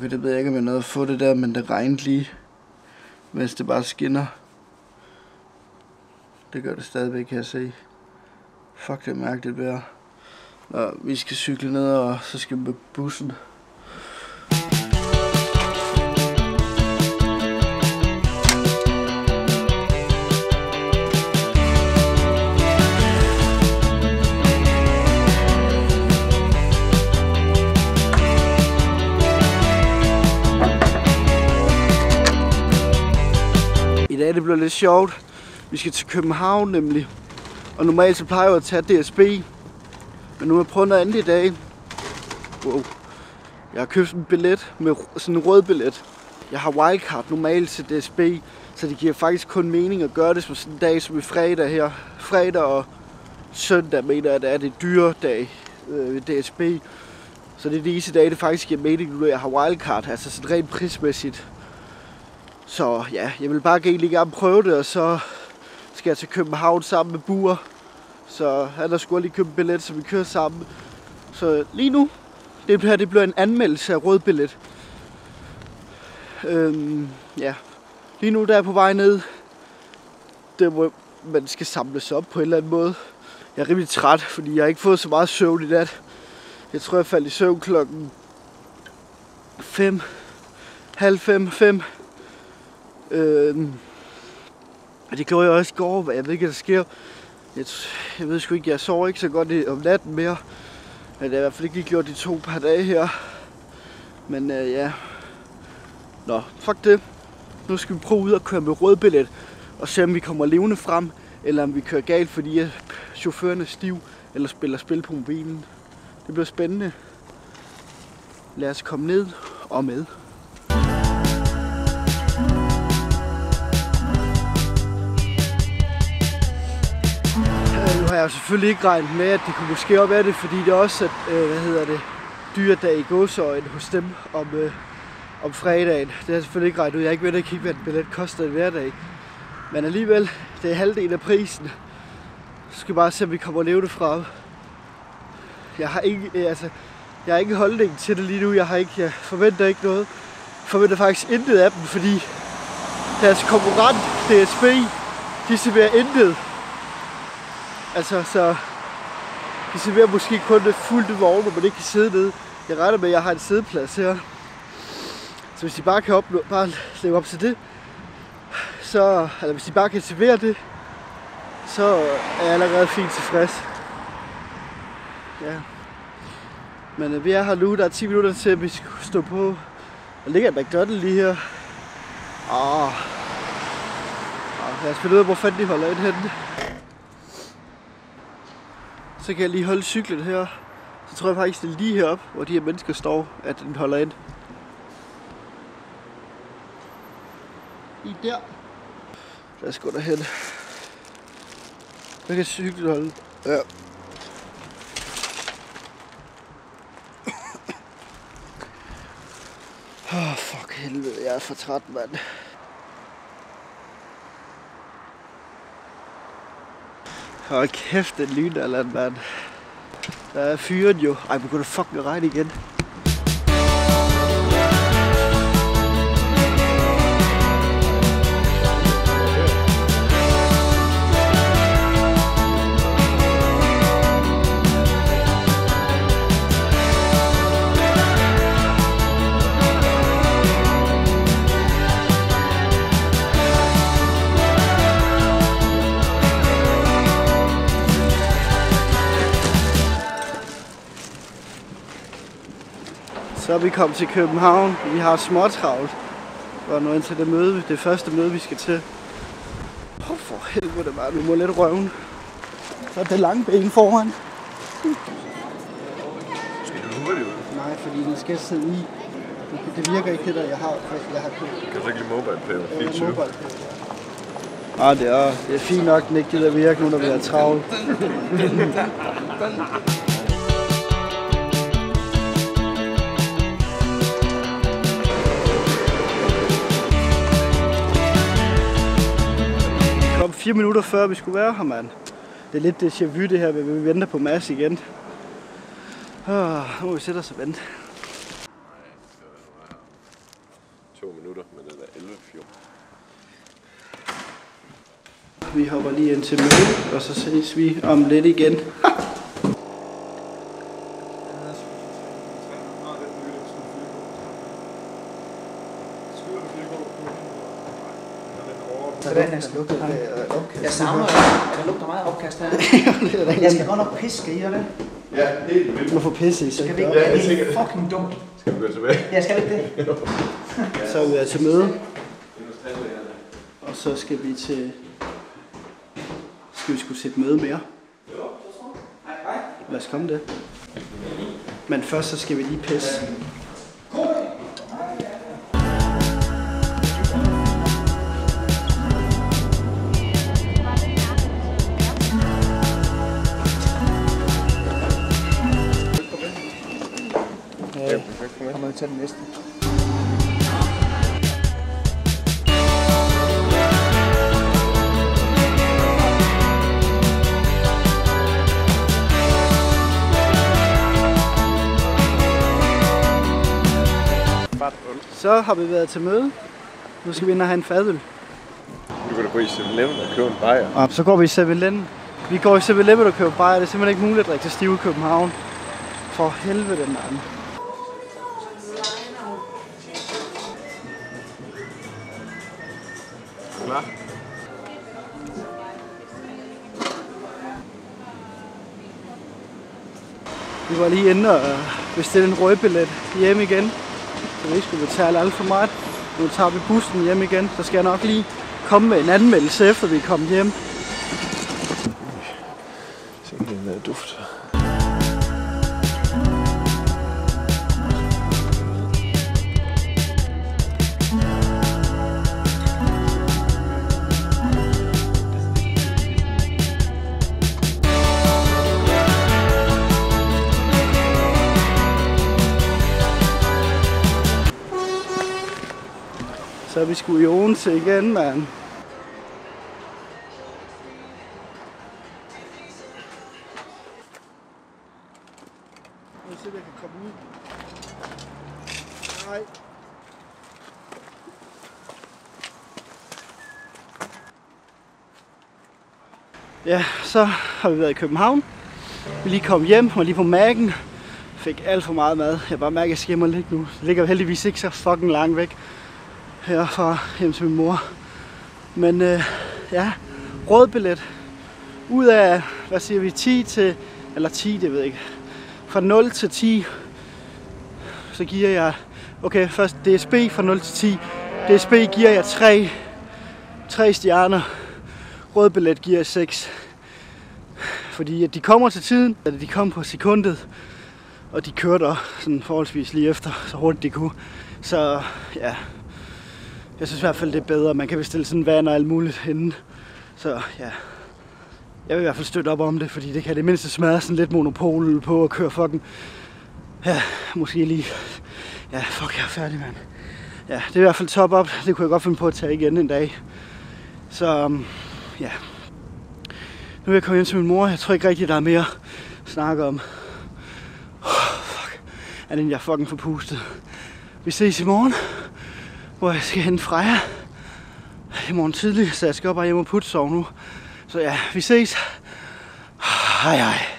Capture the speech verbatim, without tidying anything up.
Okay, det ved jeg ikke, om jeg nåede at få det der, men det regnede lige, mens det bare skinner. Det gør det stadigvæk, kan jeg se. Fuck, det er mærkeligt vejr. Nå, vi skal cykle ned, og så skal vi med bussen. I dag det bliver lidt sjovt. Vi skal til København nemlig. Og normalt så plejer jeg at tage D S B. Men nu har jeg prøvet noget andet i dag. Wow. Jeg har købt en billet med sådan en rød billet. Jeg har wildcard normalt til D S B. Så det giver faktisk kun mening at gøre det på sådan en dag som i fredag her. Fredag og søndag mener jeg, at det er det dyre dag øh, ved D S B. Så det er de eneste dage, det faktisk giver mening, nu jeg har wildcard. Altså sådan rent prismæssigt. Så ja, jeg vil bare egentlig gerne prøve det, og så skal jeg til København sammen med Bur. Så han har sgu lige købt en billet, så vi kører sammen. Så lige nu, det her det bliver en anmeldelse af rød billet. Øhm, ja, lige nu der er jeg på vej ned. Det hvor man skal samles op på en eller anden måde. Jeg er rimelig træt, fordi jeg har ikke fået så meget søvn i nat. Jeg tror jeg faldt i søvn klokken fem, halv fem, fem. Øhm, og det gjorde jeg også i går, men jeg ved ikke, hvad der sker. Jeg, jeg ved sgu ikke, jeg sover ikke så godt om natten mere. Men det er i hvert fald ikke lige gjort de to par dage her. Men øh, ja. Nå, fuck det. Nu skal vi prøve ud at køre med rød billet. Og se om vi kommer levende frem. Eller om vi kører galt, fordi chaufføren er stiv. Eller spiller spil på mobilen. Det bliver spændende. Lad os komme ned og med. Nu har jeg selvfølgelig ikke regnet med, at det kunne måske op af det, fordi det er også, at, øh, hvad hedder det, dyredag i gåseøjne hos dem om, øh, om fredagen. Det har jeg selvfølgelig ikke regnet ud. Jeg er ikke ved at kigge, hvad en billet koster en hverdag. Men alligevel, det er halvdelen af prisen. Så skal vi bare se, om vi kommer levende fra. Jeg har ikke, øh, altså, jeg har ikke holdning til det lige nu. Jeg har ikke, jeg forventer ikke noget. Jeg forventer faktisk intet af dem, fordi deres konkurrent, D S B, de serverer intet. Altså, så de serverer måske kun det fulde vogn, hvor man ikke kan sidde nede. Jeg regner med, at jeg har en sædeplads her. Så hvis de bare kan opnå, bare leve op til det, så, eller hvis de bare kan servere det, så er jeg allerede fint tilfreds. Ja. Men øh, vi er her nu, der er ti minutter til, at vi skal stå på. Der ligger et McDonald's lige her. Åh. Åh, lad os finde ud af, hvor fanden de holder ind henne. Så kan jeg lige holde cyklen her. Så tror jeg faktisk, det er lige heroppe, hvor de her mennesker står, at den holder ind. I der. Lad os gå derhen. Jeg kan cyklen holde. Ja. Åh, oh, fuck helvede. Jeg er for træt, mand. Hold kæft, den lynalland, mand. Der er fyren jo. Ej, men kunne det fucking regne igen. Så er vi kommet til København. Vi har småtravlt. Og nu ind til det møde, det første møde, vi skal til. Åh, oh, for helvede, man. Vi må lidt røven. Så er det lange ben foran. Skal du hurtigt ud? Nej, fordi den skal sidde i. Det virker ikke det der, jeg har, jeg har købt. Kan du ikke lide mobile pay? Ja, mobile pay. Ah, det er, det er fint nok, den ikke gider virke nu, når vi er travlt. Fire minutter før vi skulle være her, mand. Det er lidt det déjà vu det her, vi venter på Mads igen. Oh, nu må vi sætte os og vente. vi hopper lige ind til møde, og så ses vi om lidt igen. Jeg savner, at der lugter meget opkast her. Jeg skal godt nok pisse, skal I det? Ja, helt vildt. Hvorfor pisse I så? Skal vi ikke? Ja, det er fucking dumt. Skal vi gå tilbage? Jeg skal ikke det. Så er vi til møde. Og så skal vi til... Skal vi skulle sætte møde mere? Lad os komme det. Men først så skal vi lige pisse. Ja, Kommer vi til den næste. Så har vi været til møde. Nu skal vi ind og have en fadøl. Du kan da gå i syv eleven og købe en bajer. Og så går vi i syv eleven. Vi går i syv eleven og køber bajer. Det er simpelthen ikke muligt at drikke til stive i København. For helvede den anden. Klar? Vi var lige inde og bestilte en rødbillet hjem igen. Så vi ikke skulle betale alt for meget. Nu tager vi bussen hjem igen. Så skal jeg nok lige komme med en anmeldelse efter vi er kommet hjem. Simpelthen noget duft. Så er vi sgu i Odense igen, mand. Nu se, jeg kan komme ud. Nej. Ja, så har vi været i København. Vi lige kom hjem, var lige på Mac'en. Fik alt for meget mad. Jeg bare mærker, at jeg skal hjem og ligge nu. Det ligger heldigvis ikke så fucking langt væk herfra hjem til min mor. Men øh, ja, rådbillet. Ud af, hvad siger vi, ti til, eller ti, det ved jeg ikke. Fra nul til ti, så giver jeg, okay, først D S B fra nul til ti. D S B giver jeg tre, tre stjerner. Rådbillet giver jeg seks. Fordi at de kommer til tiden, at de kom på sekundet, og de kørte sådan forholdsvis lige efter, så hurtigt de kunne. Så ja, jeg synes i hvert fald det er bedre. Man kan bestille sådan vand og alt muligt inden. Så ja, jeg vil i hvert fald støtte op om det, fordi det kan det mindste smadre sådan lidt monopol på at køre fucking, ja, måske lige, ja, fuck, jeg er færdig, mand. Ja, det er i hvert fald top op. Det kunne jeg godt finde på at tage igen en dag. Så um, ja, nu vil jeg komme hjem til min mor. Jeg tror ikke rigtig, der er mere at snakke om. Oh, fuck, er den jeg fucking forpustet. Vi ses i morgen, hvor jeg skal hente Freja i morgen tidlig, så jeg skal bare hjem og putte sove nu. Så ja, vi ses. Hej hej.